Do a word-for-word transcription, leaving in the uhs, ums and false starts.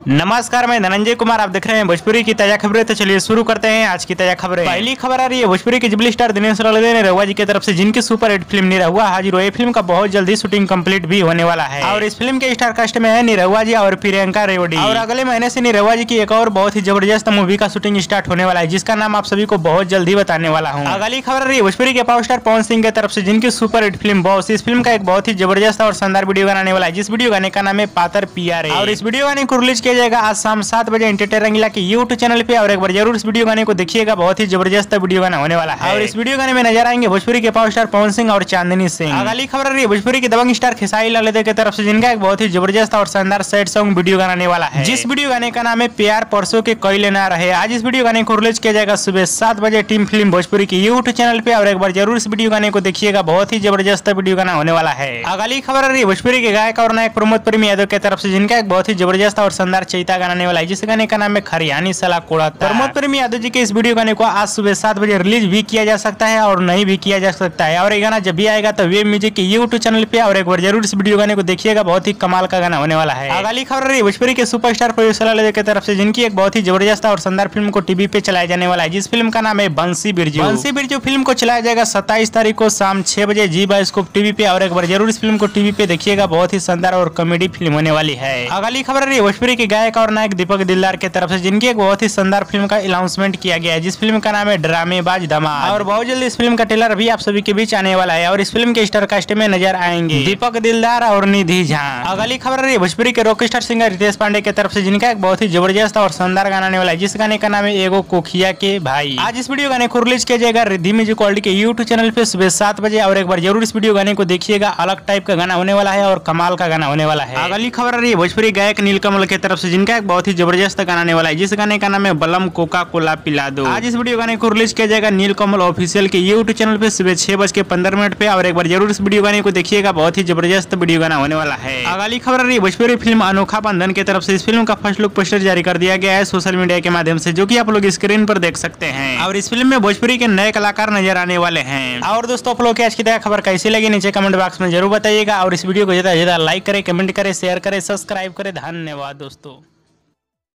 नमस्कार, मैं धनंजय कुमार, आप देख रहे हैं भोजपुरी की ताजा खबरें। तो चलिए शुरू करते हैं आज की ताजा खबरें। पहली खबर आ रही है भोजपुरी के जुबली स्टार दिनेश रावल निरहुआ जी की तरफ से, जिनकी सुपर हिट फिल्म निरहुआ हाजिर हुई। फिल्म का बहुत जल्दी शूटिंग कंप्लीट भी होने वाला है और इस फिल्म के स्टार कास्ट में है निरहुआ जी और प्रियंका रेवड़ी। और अगले महीने से निरहुआ जी की एक और बहुत ही जबरदस्त मूवी का शूटिंग स्टार्ट होने वाला है, जिसका नाम आप सभी को बहुत जल्दी बताने वाला हूँ। अगली खबर आ रही है भोजपुरी के पावर स्टार पवन सिंह की तरफ से, जिनकी सुपर हिट फिल्म बॉस। इस फिल्म का एक बहुत ही जबरदस्त और शानदार वीडियो गाने वाला है, जिस वीडियो गाने का नाम है पातर पिया रे। और इस वीडियो गाने को रिलीज किया जाएगा आज शाम सात बजे एंटरटेन रंगीला के यूट्यूब चैनल पे। और एक बार जरूर इस वीडियो गाने को देखिएगा, बहुत ही जबरदस्त वीडियो गाना होने वाला है। और इस वीडियो गाने में नजर आएंगे भोजपुरी के पावर स्टार पवन सिंह और चांदनी सिंह। अगली खबर रही है भोजपुरी के दबंग स्टार खेसारी लाल की तरफ से, जिनका एक बहुत ही जबरदस्त और शानदार सैड सॉन्ग वीडियो गाना आने वाला है, जिस वीडियो गाने का नाम है प्यार परसों के कोई लेना रहे। आज इस वीडियो गाने को रिलीज किया जाएगा सुबह सात बजे टीम फिल्म भोजपुरी के यूट्यूब चैनल पे। और एक बार जरूर इस वीडियो गाने को देखिएगा, बहुत ही जबरदस्त वीडियो गाना होने वाला है। अगली खबर रही है भोजपुरी के गायक और नायक प्रमोद प्रेमी यादव की तरफ से, जिनका एक बहुत ही जबरदस्त और शानदार चैता गाना आने वाला है, जिस गाने का नाम है खरियानी सला कोड़ा। प्रमोद प्रेमी यादव जी के इस वीडियो गाने को आज सुबह सात बजे रिलीज भी किया जा सकता है और नहीं भी किया जा सकता है। और ये गाना जब भी आएगा तो वेब म्यूजिक के यूट्यूब चैनल पे। और एक बार जरूर इस वीडियो गाने को देखिएगा, बहुत ही कमाल का गाना होने वाला है। अगली खबर रही भोजपुरी के सुपरस्टार परेश लाल की तरफ से, जिनकी एक बहुत ही जबरदस्त और शानदार फिल्म को टीवी पे चलाया जाने वाला है, जिस फिल्म का नाम है बंसी बिरजू। बंसी बिरजू फिल्म को चलाया जाएगा सत्ताईस तारीख को शाम छह बजे जी बायोस्कोप टीवी पे। और एक बार जरूर इस फिल्म को टीवी पे देखिएगा, बहुत ही शानदार और कॉमेडी फिल्म होने वाली है। अगली खबर रही भोजपुरी के गायक और नायक दीपक दिलदार की तरफ से, जिनकी एक बहुत ही शानदार फिल्म का अनाउंसमेंट किया गया है, जिस फिल्म का नाम है ड्रामेबाज धमाल। और बहुत जल्दी इस फिल्म का ट्रेलर भी आप सभी के बीच आने वाला है। और इस फिल्म के स्टार कास्ट में नजर आएंगे दीपक दिलदार और निधि झा। अगली खबर रही है भोजपुरी के rock star singer Ritesh Pandey की तरफ से, जिनका एक बहुत ही जबरदस्त और शानदार गाना आने वाला है, जिस गाने का नाम है एगो कोखिया के भाई। आज इस वीडियो गाने को रिलीज किया जाएगा रिद्धि म्यूजिक वर्ल्ड के यूट्यूब चैनल पे सुबह सात बजे। और एक बार जरूर इस वीडियो गाने को देखिएगा, अलग टाइप का गाना होने वाला है और कमाल का गाना होने वाला है। अगली खबर रही है भोजपुरी गायक नीलकमल की तरफ से, जिनका एक बहुत ही जबरदस्त गाना आने वाला है, जिस गाने का नाम है बलम कोका कोला पिला दो। आज इस वीडियो गाने को रिलीज किया जाएगा नीलकमल ऑफिशियल के यूट्यूब चैनल पे सुबह छह बज के पंद्रह मिनट पे। और एक बार जरूर इस वीडियो गाने को देखिएगा, बहुत ही जबरदस्त वीडियो गाना होने वाला है। अगली खबर रही भोजपुरी फिल्म अनोखा बंधन की तरफ से, इस फिल्म का फर्स्ट लुक पोस्टर जारी कर दिया गया है सोशल मीडिया के माध्यम से, जो कि आप लोग स्क्रीन पर देख सकते हैं। और इस फिल्म में भोजपुरी के नए कलाकार नजर आने वाले हैं। और दोस्तों, आप लोग की आज की खबर कैसी लगी नीचे कमेंट बॉक्स में जरूर बताइएगा। और इस वीडियो को ज्यादा से ज्यादा लाइक करें, कमेंट करें, शेयर करें, सब्सक्राइब करें। धन्यवाद दोस्तों।